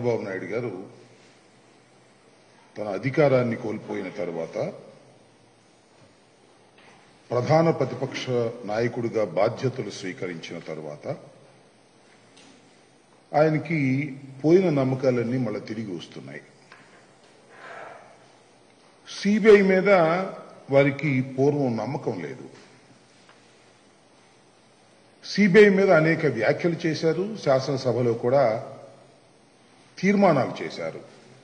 చంద్రబాబు నాయుడు గారు తన అధికారాన్ని కోల్పోయిన తర్వాత ప్రధాన ప్రతిపక్ష నాయకుడిగా బాధ్యతలు స్వీకరించిన తర్వాత ఆయనకి పోయిన నమ్మకాలన్నీ మళ్ళీ తిరిగి వస్తున్నాయి. సిబిఐ మీద వారికి పూర్వం నమ్మకం లేదు. సిబిఐ మీద అనేక వ్యాఖ్యలు చేశారు, శాసనసభలో కూడా తీర్మానాలు చేశారు.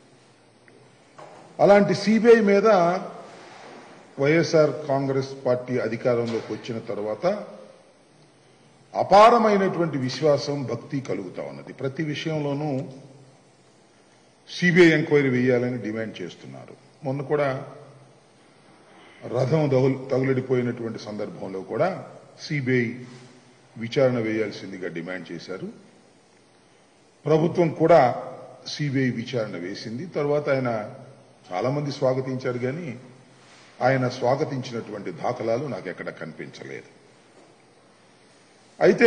అలాంటి సిబిఐ మీద వైఎస్ఆర్ కాంగ్రెస్ పార్టీ అధికారంలోకి వచ్చిన తర్వాత అపారమైనటువంటి విశ్వాసం, భక్తి కలుగుతా ఉన్నది. ప్రతి విషయంలోనూ సిబిఐ ఎంక్వైరీ వేయాలని డిమాండ్ చేస్తున్నారు. మొన్న కూడా రథం తగులడిపోయినటువంటి సందర్భంలో కూడా సిబిఐ విచారణ వేయాల్సిందిగా డిమాండ్ చేశారు. ప్రభుత్వం కూడా సిబిఐ విచారణ వేసింది. తర్వాత ఆయన చాలా మంది స్వాగతించారు, కానీ ఆయన స్వాగతించినటువంటి దాఖలాలు నాకు ఎక్కడ కనిపించలేదు. అయితే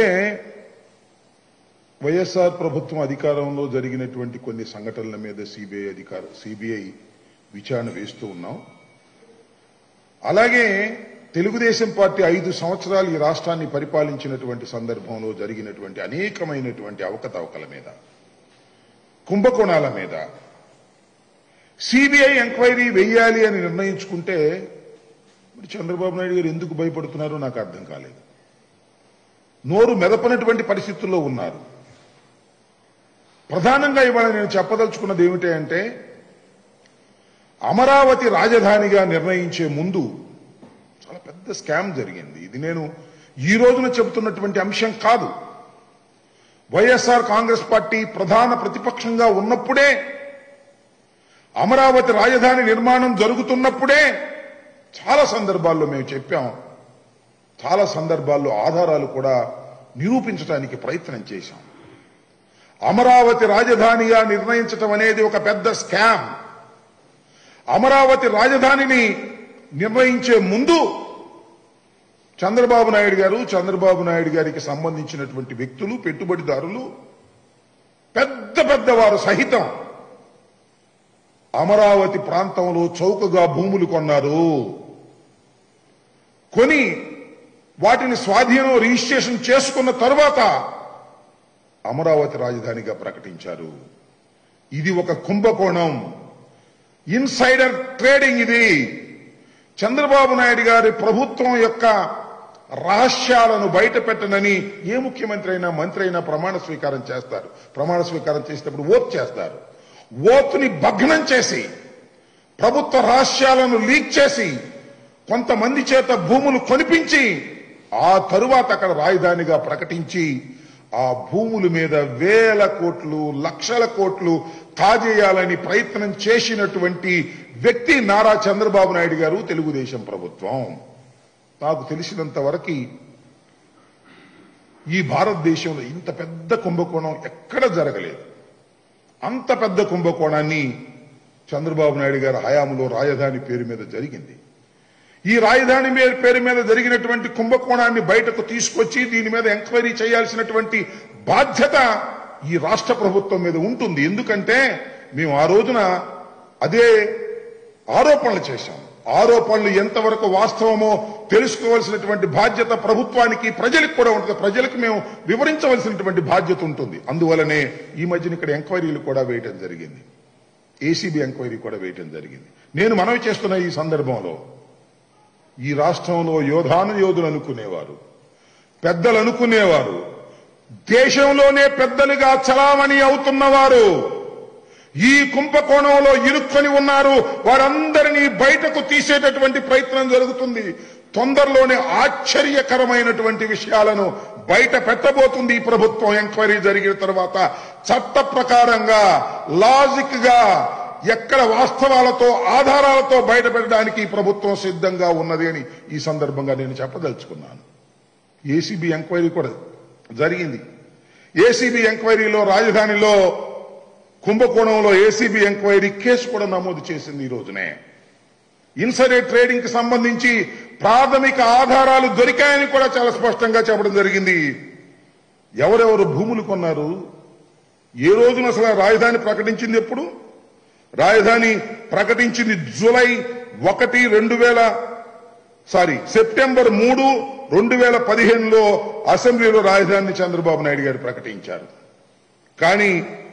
వైఎస్ఆర్ ప్రభుత్వం అధికారంలో జరిగినటువంటి కొన్ని సంఘటనల మీద సిబిఐ విచారణ వేస్తూ ఉన్నాం. అలాగే తెలుగుదేశం పార్టీ 5 సంవత్సరాలు ఈ రాష్ట్రాన్ని పరిపాలించినటువంటి సందర్భంలో జరిగినటువంటి అనేకమైనటువంటి అవకతవకల మీద, కుంభకోణాల మీద సిబిఐ ఎంక్వైరీ వేయాలి అని నిర్ణయించుకుంటే చంద్రబాబు నాయుడు గారు ఎందుకు భయపడుతున్నారో నాకు అర్థం కాలేదు. నోరు మెదపనటువంటి పరిస్థితుల్లో ఉన్నారు. ప్రధానంగా ఇవాళ నేను చెప్పదలుచుకున్నది ఏమిటి అంటే, అమరావతి రాజధానిగా నిర్ణయించే ముందు చాలా పెద్ద స్కామ్ జరిగింది. ఇది నేను ఈ రోజున చెబుతున్నటువంటి అంశం కాదు. వైఎస్ఆర్ కాంగ్రెస్ పార్టీ ప్రధాన ప్రతిపక్షంగా ఉన్నప్పుడే, అమరావతి రాజధాని నిర్మాణం జరుగుతున్నప్పుడే చాలా సందర్భాల్లో మేము చెప్పాం. చాలా సందర్భాల్లో ఆధారాలు కూడా నిరూపించడానికి ప్రయత్నం చేశాం. అమరావతి రాజధానిగా నిర్ణయించడం అనేది ఒక పెద్ద స్కామ్. అమరావతి రాజధానిని నిర్ణయించే ముందు చంద్రబాబు నాయుడు గారికి సంబంధించినటువంటి వ్యక్తులు, పెట్టుబడిదారులు, పెద్ద వారు సహితం అమరావతి ప్రాంతంలో చౌకగా భూములు కొన్నారు. కొని వాటిని స్వాధీనం, రిజిస్ట్రేషన్ చేసుకున్న తరువాత అమరావతి రాజధానిగా ప్రకటించారు. ఇది ఒక కుంభకోణం, ఇన్సైడర్ ట్రేడింగ్. ఇది చంద్రబాబు నాయుడు గారి ప్రభుత్వం యొక్క రహస్యాలను బయట పెట్టనని ఏ ముఖ్యమంత్రి అయినా, మంత్రి అయినా ప్రమాణ స్వీకారం చేస్తారు. ప్రమాణ స్వీకారం చేసేటప్పుడు ఓత్ చేస్తారు. ఓత్ని భగ్నం చేసి, ప్రభుత్వ రహస్యాలను లీక్ చేసి, కొంతమంది చేత భూములు కొనిపించి, ఆ తరువాత అక్కడ రాజధానిగా ప్రకటించి, ఆ భూముల మీద వేల కోట్లు, లక్షల కోట్లు కాజేయాలని ప్రయత్నం చేసినటువంటి వ్యక్తి నారా చంద్రబాబు నాయుడు గారు, తెలుగుదేశం ప్రభుత్వం. నాకు తెలిసినంత వరకు ఈ భారతదేశంలో ఇంత పెద్ద కుంభకోణం ఎక్కడ జరగలేదు. అంత పెద్ద కుంభకోణాన్ని చంద్రబాబు నాయుడు గారి హయాంలో రాజధాని పేరు మీద జరిగింది. ఈ రాజధాని పేరు మీద జరిగినటువంటి కుంభకోణాన్ని బయటకు తీసుకొచ్చి దీని మీద ఎంక్వైరీ చేయాల్సినటువంటి బాధ్యత ఈ రాష్ట్ర ప్రభుత్వం మీద ఉంటుంది. ఎందుకంటే మేము ఆ రోజున అదే ఆరోపణలు చేశాం. ఆరోపణలు ఎంతవరకు వాస్తవమో తెలుసుకోవాల్సినటువంటి బాధ్యత ప్రభుత్వానికి, ప్రజలకు కూడా ఉంటుంది. ప్రజలకు మేము వివరించవలసినటువంటి బాధ్యత ఉంటుంది. అందువలనే ఈ మధ్యన ఇక్కడ ఎంక్వైరీలు కూడా వేయటం జరిగింది. ఏసీబీ ఎంక్వైరీ కూడా వేయటం జరిగింది. నేను మనవి చేస్తున్న ఈ సందర్భంలో ఈ రాష్ట్రంలో యోధులు అనుకునేవారు, పెద్దలు అనుకునేవారు, దేశంలోనే పెద్దలుగా చలామణి అవుతున్నవారు ఈ కుంభకోణంలో ఇరుక్కొని ఉన్నారు. వారందరినీ బయటకు తీసేటటువంటి ప్రయత్నం జరుగుతుంది. తొందరలోనే ఆశ్చర్యకరమైనటువంటి విషయాలను బయట పెట్టబోతుంది ఈ ప్రభుత్వం. ఎంక్వైరీ జరిగిన తర్వాత చట్ట ప్రకారంగా, లాజిక్ గా, ఎక్కడ వాస్తవాలతో, ఆధారాలతో బయట పెట్టడానికి ఈ ప్రభుత్వం సిద్ధంగా ఉన్నది అని ఈ సందర్భంగా నేను చెప్పదలుచుకున్నాను. ఏసీబీ ఎంక్వైరీ కూడా జరిగింది. ఏసీబీ ఎంక్వైరీలో రాజధానిలో కుంభకోణంలో ఏసీబీ ఎంక్వైరీ కేసు కూడా నమోదు చేసింది ఈ రోజునే. ఇన్సైడర్ ట్రేడింగ్ కి సంబంధించి ప్రాథమిక ఆధారాలు దొరికాయని కూడా చాలా స్పష్టంగా చెప్పడం జరిగింది. ఎవరెవరు భూములు కొన్నారు, ఏ రోజున అసలు రాజధాని ప్రకటించింది ఎప్పుడు? రాజధాని ప్రకటించింది సెప్టెంబర్ 3, 2015లో అసెంబ్లీలో రాజధానిని చంద్రబాబు నాయుడు గారు ప్రకటించారు. కానీ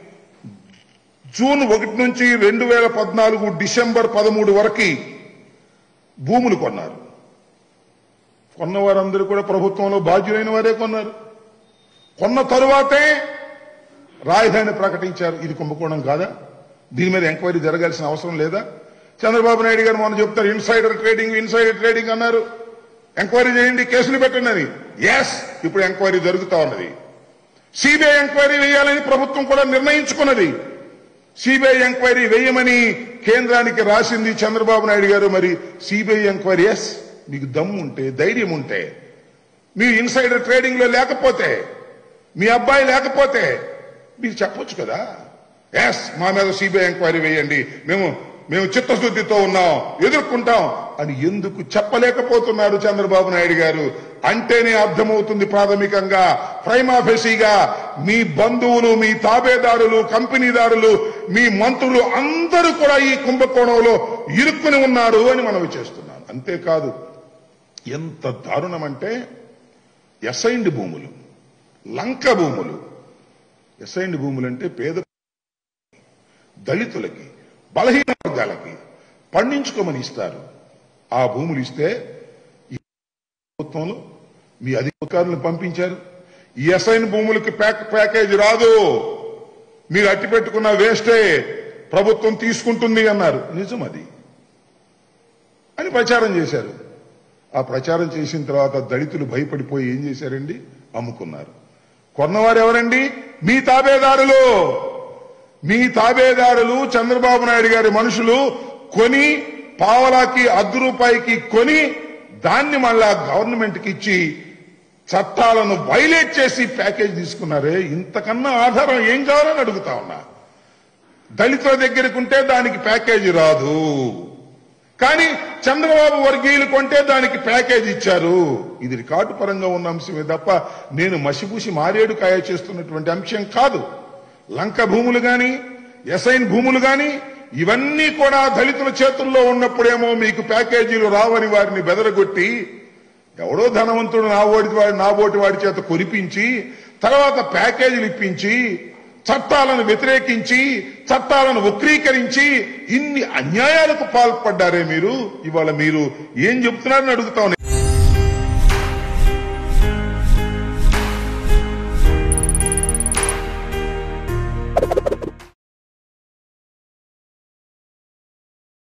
జూన్ 1 నుంచి 2014 డిసెంబర్ 13 వరకు భూములు కొన్నారు. కొన్నవారందరూ కూడా ప్రభుత్వంలో బాధ్యులైన వారే కొన్నారు. కొన్న తరువాతే రాజధాని ప్రకటించారు. ఇది కుంభకోణం కాదా? దీని మీద ఎంక్వైరీ జరగాల్సిన అవసరం లేదా? చంద్రబాబు నాయుడు గారు మొన్న చెప్తారు ఇన్సైడర్ ట్రేడింగ్ అన్నారు. ఎంక్వైరీ చేయండి, కేసులు పెట్టండి అని. ఇప్పుడు ఎంక్వైరీ జరుగుతా ఉన్నది. సిబిఐ ఎంక్వైరీ వేయాలని ప్రభుత్వం కూడా నిర్ణయించుకున్నది. సిబిఐ ఎంక్వైరీ వేయమని కేంద్రానికి రాసింది చంద్రబాబు నాయుడు గారు. మరి సిబిఐ ఎంక్వైరీ మీకు దమ్ము ఉంటే, ధైర్యం ఉంటే, మీ ఇన్సైడర్ ట్రేడింగ్ లో లేకపోతే, మీ అబ్బాయి లేకపోతే మీరు చెప్పొచ్చు కదా, మా మీద సిబిఐ ఎంక్వైరీ వేయండి, మేము చిత్తశుద్ధితో ఉన్నాం, ఎదుర్కొంటాం అని ఎందుకు చెప్పలేకపోతున్నారు చంద్రబాబు నాయుడు గారు? అంటేనే అర్థమవుతుంది ప్రాథమికంగా, ప్రైమా ఫెసీగా మీ బంధువులు, మీ తాబేదారులు, కంపెనీదారులు, మీ మంత్రులు అందరూ కూడా ఈ కుంభకోణంలో ఇరుక్కుని ఉన్నారు అని మనం చేస్తున్నాం. అంతేకాదు, ఎంత దారుణం అంటే అసైన్డ్ భూములు, లంక భూములు. అసైన్డ్ భూములు అంటే పేద దళితులకి, బలహీన వర్గాలకి పండించుకోమని ఇస్తారు. ఆ భూములు ఇస్తే ప్రభుత్వంలో మీ అధికారులను పంపించారు. ఈ అసైన్ భూములకి ప్యాకేజ్ రాదు, మీరు అట్టి పెట్టుకున్న వేస్టే, ప్రభుత్వం తీసుకుంటుంది అన్నారు. నిజం అది అని ప్రచారం చేశారు. ఆ ప్రచారం చేసిన తర్వాత దళితులు భయపడిపోయి ఏం చేశారండి? అమ్ముకున్నారు. కొన్నవారు ఎవరండి? మీ తాబేదారులు. మీ తాబేదారులు చంద్రబాబు నాయుడు గారి మనుషులు కొని, పావలాకి ₹1 కొని దాన్ని మళ్ళా గవర్నమెంట్ కి ఇచ్చి చట్టాలను వైలేట్ చేసి ప్యాకేజ్ తీసుకున్నారే. ఇంతకన్నా ఆధారం ఏం కావాలని అడుగుతా ఉన్నా. దళితుల దగ్గరకుంటే దానికి ప్యాకేజీ రాదు, కానీ చంద్రబాబు వర్గీయులు కొంటే దానికి ప్యాకేజ్ ఇచ్చారు. ఇది రికార్డు పరంగా ఉన్న అంశమే తప్ప నేను మసిపూసి మారేడు కాయ చేస్తున్నటువంటి అంశం కాదు. లంక భూములు గాని, అసైన్ భూములు గాని ఇవన్నీ కూడా దళితుల చేతుల్లో ఉన్నప్పుడేమో మీకు ప్యాకేజీలు రావని వారిని బెదరగొట్టి, ఎవడో ధనవంతుడు నాబోటి వాడి చేత కొనిపించి, తర్వాత ప్యాకేజీలు ఇప్పించి, చట్టాలను వ్యతిరేకించి, చట్టాలను వక్రీకరించి ఇన్ని అన్యాయాలకు పాల్పడ్డారే మీరు. ఇవాళ మీరు ఏం చెప్తున్నారని అడుగుతా